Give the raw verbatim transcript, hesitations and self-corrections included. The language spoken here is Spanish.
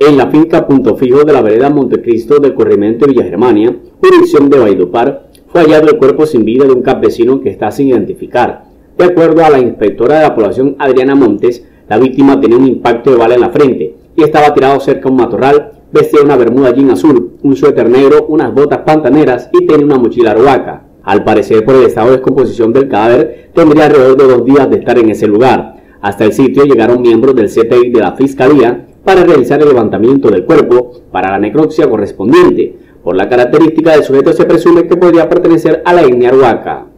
en la finca Punto Fijo de la vereda Montecristo del corregimiento de Villa Germania, jurisdicción de Valledupar, fue hallado el cuerpo sin vida de un campesino que está sin identificar. De acuerdo a la inspectora de la población Adriana Montes, la víctima tenía un impacto de bala en la frente y estaba tirado cerca de un matorral. Vestía una bermuda jean azul, un suéter negro, unas botas pantaneras y tenía una mochila arhuaca. Al parecer, por el estado de descomposición del cadáver, tendría alrededor de dos días de estar en ese lugar. Hasta el sitio llegaron miembros del C T I de la Fiscalía para realizar el levantamiento del cuerpo para la necropsia correspondiente. Por la característica del sujeto se presume que podría pertenecer a la etnia arhuaca.